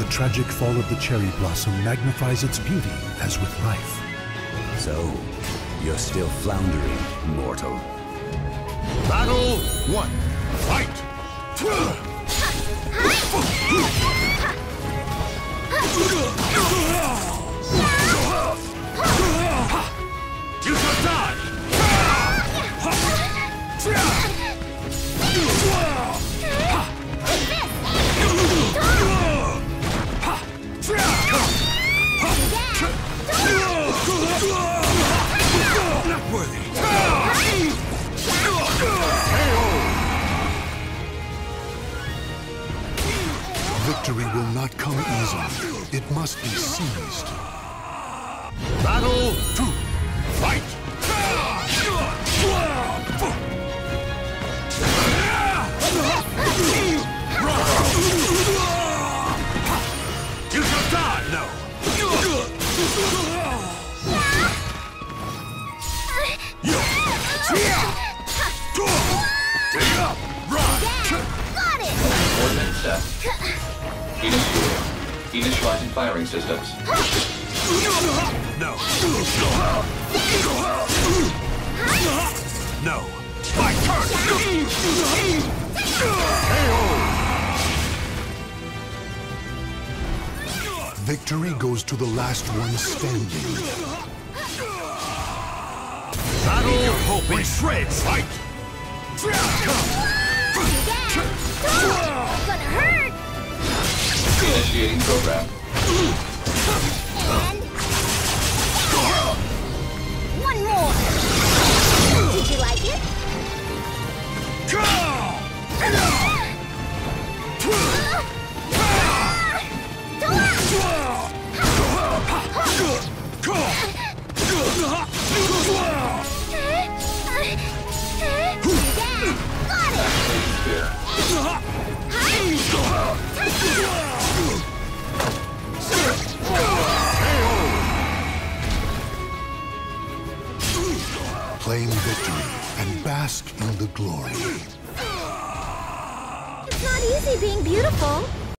The tragic fall of the cherry blossom magnifies its beauty as with life. So, you're still floundering, mortal. Battle 1. Fight! You shall die! Not worthy! Victory will not come easily. It must be seized. Battle 2. Fight! You shall die! No! Dig up! Run! Ordnance set. Initiating. Initializing firing systems. No! No! My turn! Victory goes to the last one standing. Battle your hope in shreds! Fight! Gonna hurt! Initiating program. And... one more! Did you like it? Claim victory and bask in the glory. It's not easy being beautiful.